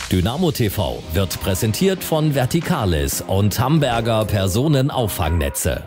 Dynamo TV wird präsentiert von Verticalis und Hamburger Personenauffangnetze.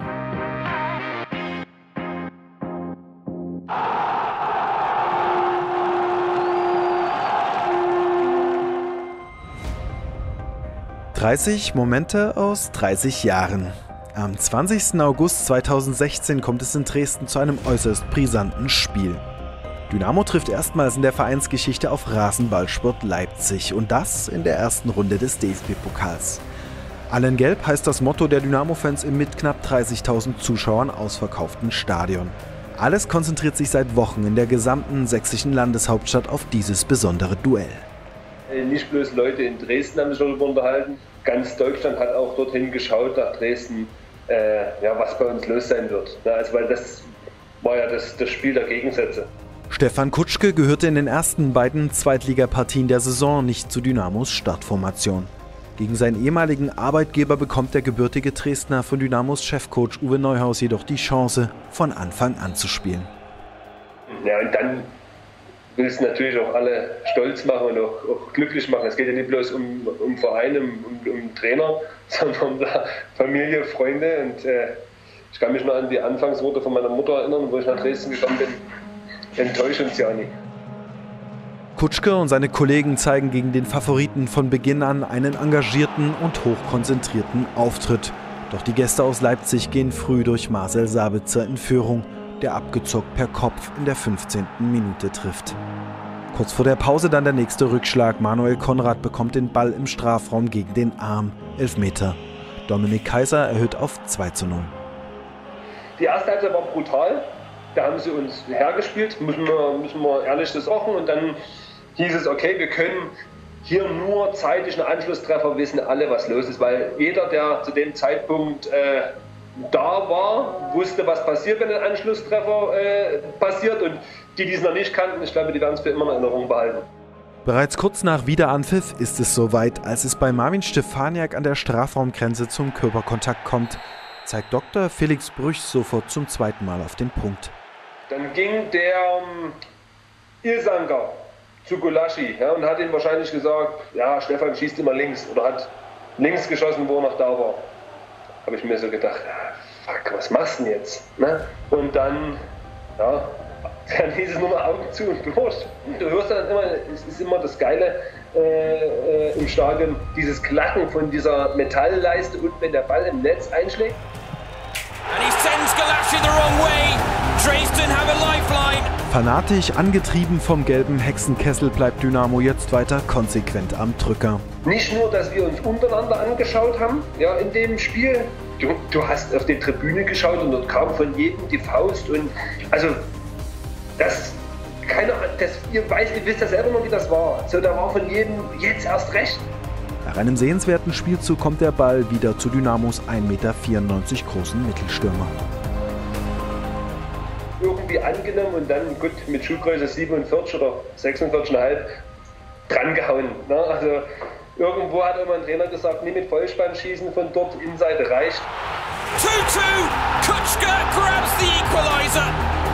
»30 Momente aus 30 Jahren«. Am 20. August 2016 kommt es in Dresden zu einem äußerst brisanten Spiel. Dynamo trifft erstmals in der Vereinsgeschichte auf Rasenballsport Leipzig und das in der ersten Runde des DFB-Pokals. Alle in Gelb heißt das Motto der Dynamo-Fans im mit knapp 30.000 Zuschauern ausverkauften Stadion. Alles konzentriert sich seit Wochen in der gesamten sächsischen Landeshauptstadt auf dieses besondere Duell. Nicht bloß Leute in Dresden haben sich darüber unterhalten, ganz Deutschland hat auch dorthin geschaut nach Dresden, was bei uns los sein wird. Also, weil das war ja das Spiel der Gegensätze. Stefan Kutschke gehörte in den ersten beiden Zweitligapartien der Saison nicht zu Dynamos Startformation. Gegen seinen ehemaligen Arbeitgeber bekommt der gebürtige Dresdner von Dynamos Chefcoach Uwe Neuhaus jedoch die Chance, von Anfang an zu spielen. Ja, und dann willst du natürlich auch alle stolz machen und auch glücklich machen. Es geht ja nicht bloß um Vereine, um Trainer, sondern um Familie, Freunde. Und ich kann mich noch an die Anfangsworte von meiner Mutter erinnern, wo ich nach Dresden gekommen bin. Enttäuscht uns ja nicht. Kutschke und seine Kollegen zeigen gegen den Favoriten von Beginn an einen engagierten und hochkonzentrierten Auftritt. Doch die Gäste aus Leipzig gehen früh durch Marcel Sabitzer in Führung, der abgezockt per Kopf in der 15. Minute trifft. Kurz vor der Pause dann der nächste Rückschlag. Manuel Konrad bekommt den Ball im Strafraum gegen den Arm. Elfmeter. Dominik Kaiser erhöht auf 2:0. Die erste Halbzeit war brutal. Da haben sie uns hergespielt, müssen wir ehrlich sagen. Und dann hieß es, okay, wir können hier nur zeitig einen Anschlusstreffer, wissen alle, was los ist. Weil jeder, der zu dem Zeitpunkt da war, wusste, was passiert, wenn ein Anschlusstreffer passiert. Und die es noch nicht kannten, ich glaube, die werden es für immer in Erinnerung behalten. Bereits kurz nach Wiederanpfiff ist es soweit, als es bei Marvin Stefaniak an der Strafraumgrenze zum Körperkontakt kommt, zeigt Dr. Felix Brüch sofort zum zweiten Mal auf den Punkt. Dann ging der Ilsanker zu Gulaschi, und hat ihm wahrscheinlich gesagt, ja, Stefan schießt immer links, oder hat links geschossen, wo er noch da war. Habe ich mir so gedacht, fuck, was machst du denn jetzt? Ne? Und dann hieß es nur mal Augen zu und durch. Du hörst dann immer, es ist immer das Geile im Stadion, dieses Klacken von dieser Metallleiste und wenn der Ball im Netz einschlägt. And he sends Gulaschi the wrong way. Dresden have a lifeline. Fanatisch angetrieben vom gelben Hexenkessel bleibt Dynamo jetzt weiter konsequent am Drücker. Nicht nur, dass wir uns untereinander angeschaut haben, in dem Spiel. Du hast auf die Tribüne geschaut und dort kam von jedem die Faust und also ihr wisst ja selber noch, wie das war. So, da war von jedem jetzt erst recht. Nach einem sehenswerten Spielzug kommt der Ball wieder zu Dynamos 1,94 Meter großen Mittelstürmer. Irgendwie angenommen und dann gut mit Schuhgröße 47 oder 46,5 drangehauen. Ne? Also irgendwo hat immer ein Trainer gesagt, nie mit Vollspann schießen von dort, Innenseite reicht. 2-2, Kutschke grabs the equalizer.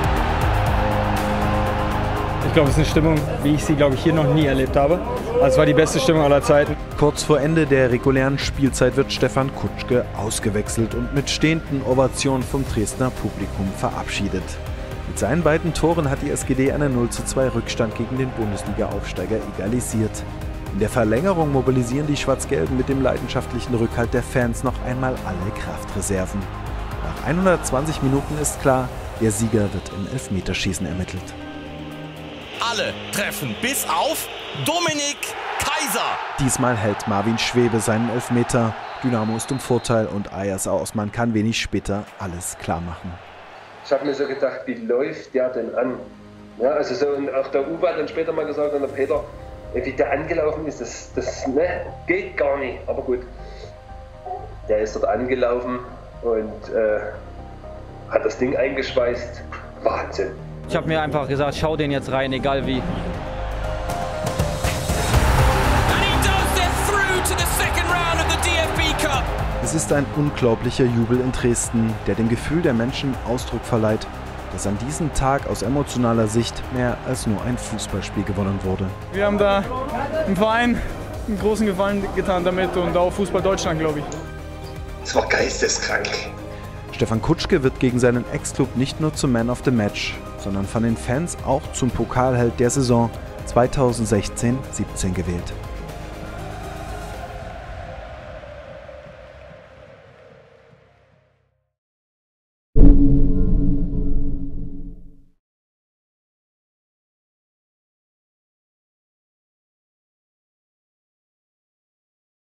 Ich glaube, es ist eine Stimmung, wie ich sie, hier noch nie erlebt habe. Also es war die beste Stimmung aller Zeiten. Kurz vor Ende der regulären Spielzeit wird Stefan Kutschke ausgewechselt und mit stehenden Ovationen vom Dresdner Publikum verabschiedet. Mit seinen beiden Toren hat die SGD einen 0:2 Rückstand gegen den Bundesliga-Aufsteiger egalisiert. In der Verlängerung mobilisieren die Schwarz-Gelben mit dem leidenschaftlichen Rückhalt der Fans noch einmal alle Kraftreserven. Nach 120 Minuten ist klar, der Sieger wird im Elfmeterschießen ermittelt. Alle treffen bis auf Dominik Kaiser. Diesmal hält Marvin Schwebe seinen Elfmeter. Dynamo ist im Vorteil und Ayas Ausmann kann wenig später alles klar machen. Ich habe mir so gedacht, wie läuft der denn an? Ja, also so, und auch der Uwe hat dann später mal gesagt, und der Peter, wie der angelaufen ist, das geht gar nicht. Aber gut, der ist dort angelaufen und hat das Ding eingeschweißt. Wahnsinn. Ich habe mir einfach gesagt, schau den jetzt rein, egal wie. Es ist ein unglaublicher Jubel in Dresden, der dem Gefühl der Menschen Ausdruck verleiht, dass an diesem Tag aus emotionaler Sicht mehr als nur ein Fußballspiel gewonnen wurde. Wir haben da im Verein einen großen Gefallen getan damit und auch Fußball Deutschland, glaube ich. Es war geisteskrank. Stefan Kutschke wird gegen seinen Ex-Club nicht nur zum Man of the Match, sondern von den Fans auch zum Pokalheld der Saison 2016-17 gewählt.